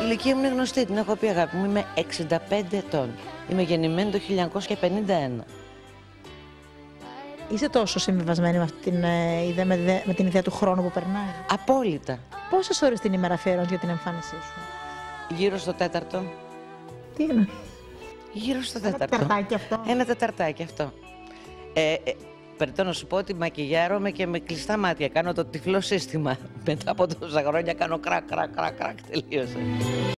ηλικία μου είναι γνωστή, την έχω πει αγάπη μου, είμαι 65 ετών. Είμαι γεννημένη το 1951. Είσαι τόσο συμβιβασμένη με, αυτή την, ιδέα, με την ιδέα του χρόνου που περνάει? Απόλυτα. Πόσες ώρες την ημέρα αφιερώνεις για την εμφάνισή σου? Γύρω στο τέταρτο. Τι είναι? Γύρω στο Ένα τέταρτο. τεταρτάκι αυτό. Ένα τεταρτάκι αυτό. Περιττώ να σου πω ότι μακιγιάρομαι και με κλειστά μάτια. Κάνω το τυφλό σύστημα. Μετά από τόσα χρόνια κάνω κρακ, κρακ, κρακ, κρακ, τελείωσε.